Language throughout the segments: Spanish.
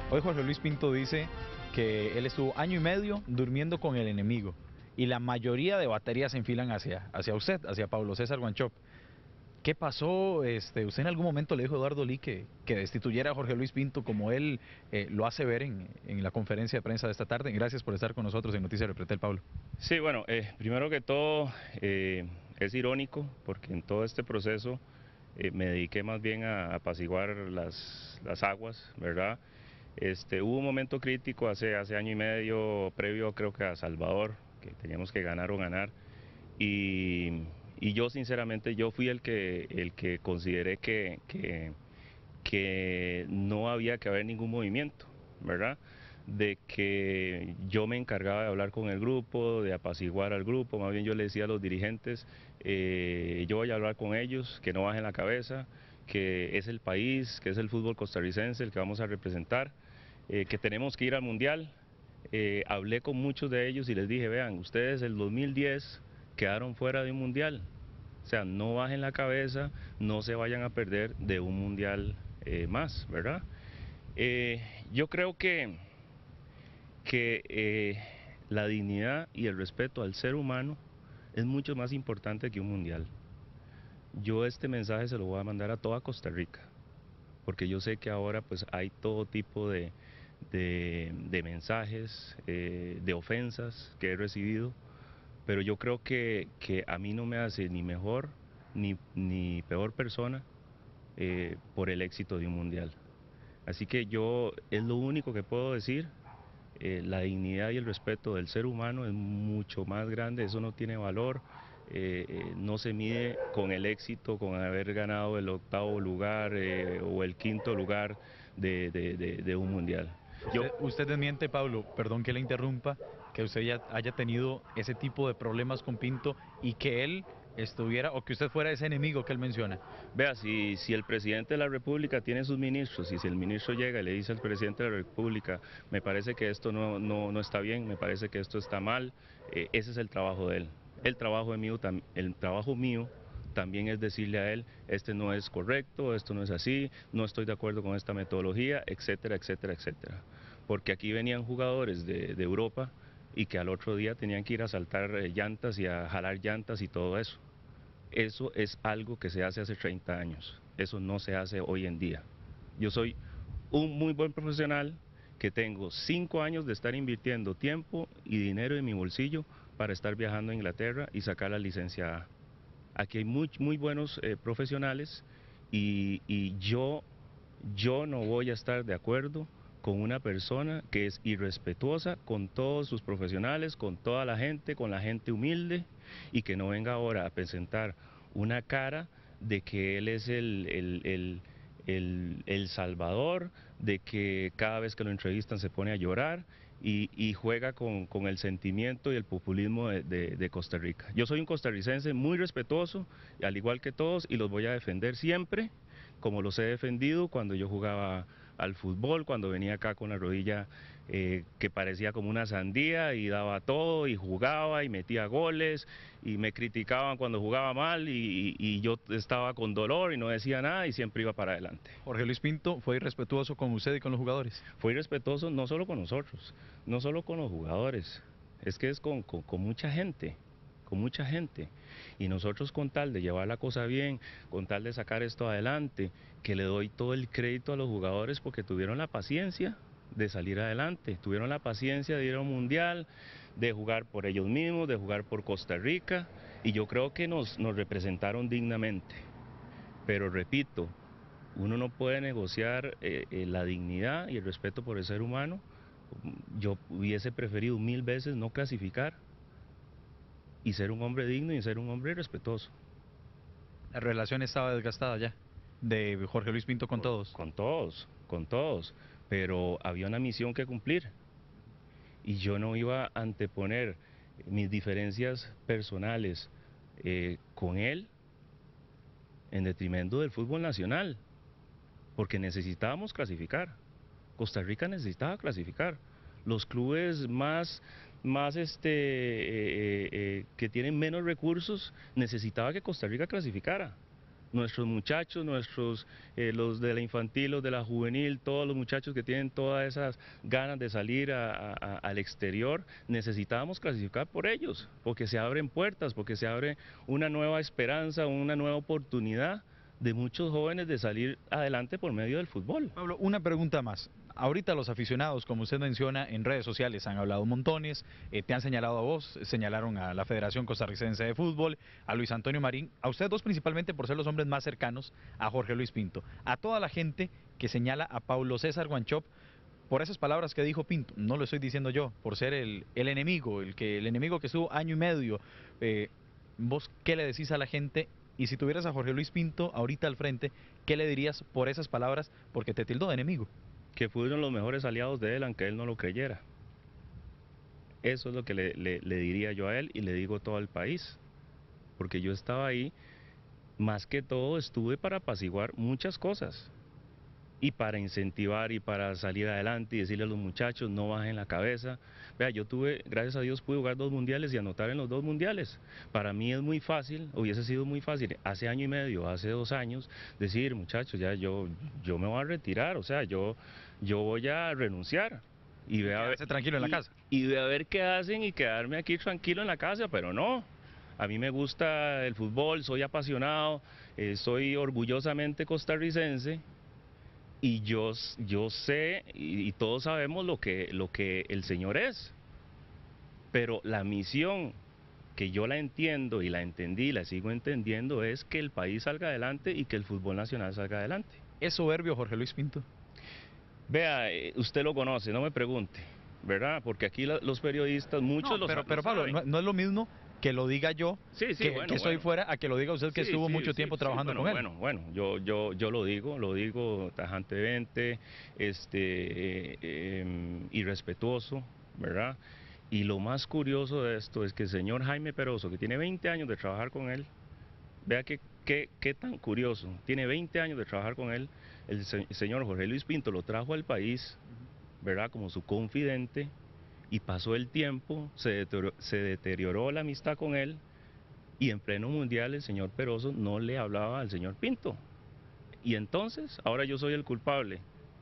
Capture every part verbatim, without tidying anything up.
Hoy Jorge Luis Pinto dice que él estuvo año y medio durmiendo con el enemigo y la mayoría de baterías se enfilan hacia, hacia usted, hacia Pablo César Wanchope. ¿Qué pasó? Este, ¿Usted en algún momento le dijo a Eduardo Lee que, que destituyera a Jorge Luis Pinto como él eh, lo hace ver en, en la conferencia de prensa de esta tarde? Gracias por estar con nosotros en Noticias Repretel, Pablo. Sí, bueno, eh, primero que todo eh, es irónico porque en todo este proceso eh, me dediqué más bien a apaciguar las, las aguas, ¿verdad? Este, hubo un momento crítico hace, hace año y medio, previo creo que a Salvador, que teníamos que ganar o ganar, y, y yo sinceramente yo fui el que, el que consideré que, que, que no había que haber ningún movimiento, ¿verdad? De que yo me encargaba de hablar con el grupo, de apaciguar al grupo, más bien yo le decía a los dirigentes, eh, yo voy a hablar con ellos, que no bajen la cabeza, que es el país, que es el fútbol costarricense el que vamos a representar, eh, que tenemos que ir al Mundial. Eh, hablé con muchos de ellos y les dije, vean, ustedes el dos mil diez quedaron fuera de un Mundial, o sea, no bajen la cabeza, no se vayan a perder de un Mundial eh, más, ¿verdad? Eh, yo creo que que eh, la dignidad y el respeto al ser humano es mucho más importante que un mundial. Yo este mensaje se lo voy a mandar a toda Costa Rica, porque yo sé que ahora pues hay todo tipo de, de, de mensajes, eh, de ofensas que he recibido, pero yo creo que, que a mí no me hace ni mejor ni, ni peor persona eh, por el éxito de un mundial. Así que yo es lo único que puedo decir. Eh, la dignidad y el respeto del ser humano es mucho más grande, eso no tiene valor, eh, eh, no se mide con el éxito, con haber ganado el octavo lugar eh, o el quinto lugar de, de, de, de un mundial. Yo, Usted, usted desmiente, Pablo, perdón que le interrumpa, que usted ya haya tenido ese tipo de problemas con Pinto y que él estuviera, o que usted fuera ese enemigo que él menciona. Vea, si, si el presidente de la República tiene sus ministros y si el ministro llega y le dice al presidente de la República, me parece que esto no, no, no está bien, me parece que esto está mal, eh, ese es el trabajo de él. El trabajo, de mío, el trabajo mío también es decirle a él, este no es correcto, esto no es así, no estoy de acuerdo con esta metodología, etcétera, etcétera, etcétera. Porque aquí venían jugadores de, de Europa y que al otro día tenían que ir a saltar eh, llantas y a jalar llantas y todo eso. Eso es algo que se hace hace treinta años, eso no se hace hoy en día. Yo soy un muy buen profesional que tengo cinco años de estar invirtiendo tiempo y dinero en mi bolsillo para estar viajando a Inglaterra y sacar la licencia A. Aquí hay muy, muy buenos eh, profesionales y, y yo, yo no voy a estar de acuerdo con una persona que es irrespetuosa con todos sus profesionales, con toda la gente, con la gente humilde y que no venga ahora a presentar una cara de que él es el, el, el, el, el salvador, de que cada vez que lo entrevistan se pone a llorar y, y juega con, con el sentimiento y el populismo de, de, de Costa Rica. Yo soy un costarricense muy respetuoso, al igual que todos, y los voy a defender siempre, como los he defendido cuando yo jugaba al fútbol, cuando venía acá con la rodilla eh, que parecía como una sandía y daba todo y jugaba y metía goles y me criticaban cuando jugaba mal y, y, y yo estaba con dolor y no decía nada y siempre iba para adelante. Jorge Luis Pinto fue irrespetuoso con usted y con los jugadores. Fue irrespetuoso no solo con nosotros, no solo con los jugadores, es que es con, con, con mucha gente. con mucha gente y nosotros con tal de llevar la cosa bien, con tal de sacar esto adelante, que le doy todo el crédito a los jugadores porque tuvieron la paciencia de salir adelante, tuvieron la paciencia de ir a un mundial, de jugar por ellos mismos, de jugar por Costa Rica y yo creo que nos, nos representaron dignamente, pero repito, uno no puede negociar eh, eh, la dignidad y el respeto por el ser humano. Yo hubiese preferido mil veces no clasificar y ser un hombre digno y ser un hombre respetuoso. La relación estaba desgastada ya, de Jorge Luis Pinto con Con, todos. con todos, con todos, pero había una misión que cumplir y yo no iba a anteponer mis diferencias personales eh, con él en detrimento del fútbol nacional, porque necesitábamos clasificar. Costa Rica necesitaba clasificar. Los clubes más, más este, eh, eh, que tienen menos recursos necesitaba que Costa Rica clasificara. Nuestros muchachos, nuestros, eh, los de la infantil, los de la juvenil, todos los muchachos que tienen todas esas ganas de salir a, a, al exterior, necesitamos clasificar por ellos, porque se abren puertas, porque se abre una nueva esperanza, una nueva oportunidad de muchos jóvenes de salir adelante por medio del fútbol. Pablo, una pregunta más. Ahorita los aficionados, como usted menciona, en redes sociales han hablado montones, eh, te han señalado a vos, señalaron a la Federación Costarricense de Fútbol, a Luis Antonio Marín, a ustedes dos principalmente por ser los hombres más cercanos a Jorge Luis Pinto, a toda la gente que señala a Paulo César Wanchope por esas palabras que dijo Pinto, no lo estoy diciendo yo, por ser el, el enemigo, el, que, el enemigo que estuvo año y medio. Eh, ¿Vos qué le decís a la gente? Y si tuvieras a Jorge Luis Pinto ahorita al frente, ¿qué le dirías por esas palabras? Porque te tildó de enemigo. Que fueron los mejores aliados de él, aunque él no lo creyera. Eso es lo que le, le, le diría yo a él y le digo a todo el país. Porque yo estaba ahí, más que todo estuve para apaciguar muchas cosas. Y para incentivar y para salir adelante y decirle a los muchachos, no bajen la cabeza. Vea, yo tuve, gracias a Dios, pude jugar dos mundiales y anotar en los dos mundiales. Para mí es muy fácil, hubiese sido muy fácil, hace año y medio, hace dos años, decir, muchachos, ya yo, yo me voy a retirar, o sea, yo, yo voy a renunciar. Y ve a ver, tranquilo en la casa. Y, y ve a ver qué hacen y quedarme aquí tranquilo en la casa, pero no. A mí me gusta el fútbol, soy apasionado, eh, soy orgullosamente costarricense. Y yo, yo sé, y, y todos sabemos lo que, lo que el Señor es, pero la misión que yo la entiendo y la entendí y la sigo entendiendo es que el país salga adelante y que el fútbol nacional salga adelante. ¿Es soberbio Jorge Luis Pinto? Vea, usted lo conoce, no me pregunte, ¿verdad? Porque aquí la, los periodistas, muchos no, los pero, lo pero Pablo, no, no es lo mismo que lo diga yo, sí, sí, que, bueno, que estoy bueno. fuera, a que lo diga usted que sí, estuvo sí, mucho sí, tiempo sí, trabajando bueno, con él. Bueno, bueno, yo, yo, yo lo digo, lo digo tajantemente, este, eh, eh, irrespetuoso, ¿verdad? Y lo más curioso de esto es que el señor Jaime Peroso, que tiene veinte años de trabajar con él, vea que, que, qué tan curioso, tiene veinte años de trabajar con él, el, se, el señor Jorge Luis Pinto lo trajo al país, ¿verdad? Como su confidente, y pasó el tiempo, se deterioró, se deterioró la amistad con él, y en pleno mundial el señor Peroso no le hablaba al señor Pinto. Y entonces, ahora yo soy el culpable.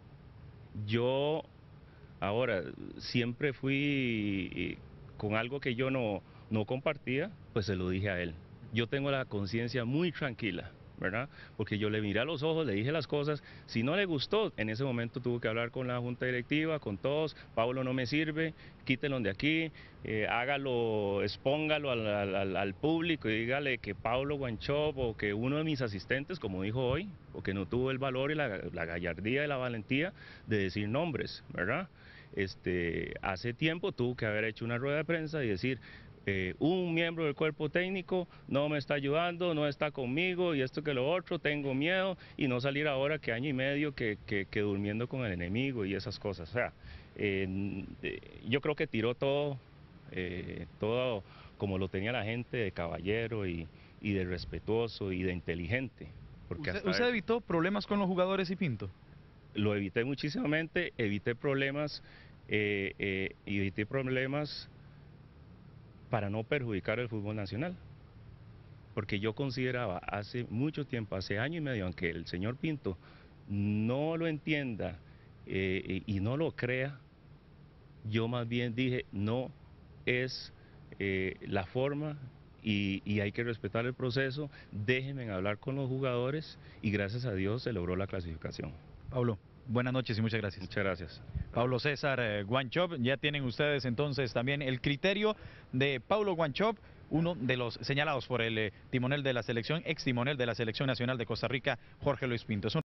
Yo, ahora, siempre fui con algo que yo no, no compartía, pues se lo dije a él. Yo tengo la conciencia muy tranquila, ¿verdad? Porque yo le miré a los ojos, le dije las cosas, si no le gustó, en ese momento tuvo que hablar con la junta directiva, con todos, Pablo no me sirve, quítenlo de aquí, eh, hágalo, expóngalo al, al, al público y dígale que Paulo Wanchope o que uno de mis asistentes, como dijo hoy, o que no tuvo el valor y la, la gallardía y la valentía de decir nombres, ¿verdad? Este, hace tiempo tuvo que haber hecho una rueda de prensa y decir, Eh, un miembro del cuerpo técnico no me está ayudando, no está conmigo y esto que lo otro, tengo miedo, y no salir ahora que año y medio que, que, que durmiendo con el enemigo y esas cosas. O sea, eh, yo creo que tiró todo, eh, todo como lo tenía la gente, de caballero y, y de respetuoso y de inteligente. Porque ¿Usted, hasta ¿Usted evitó problemas con los jugadores y Pinto? Lo evité muchísimamente, evité problemas, eh, eh, evité problemas para no perjudicar el fútbol nacional, porque yo consideraba hace mucho tiempo, hace año y medio, aunque el señor Pinto no lo entienda eh, y no lo crea, yo más bien dije, no es eh, la forma y, y hay que respetar el proceso, déjenme hablar con los jugadores y gracias a Dios se logró la clasificación. Pablo, buenas noches y muchas gracias. Muchas gracias. Paulo César eh, Wanchope, ya tienen ustedes entonces también el criterio de Paulo Wanchope, uno de los señalados por el eh, timonel de la selección, ex timonel de la selección nacional de Costa Rica, Jorge Luis Pinto.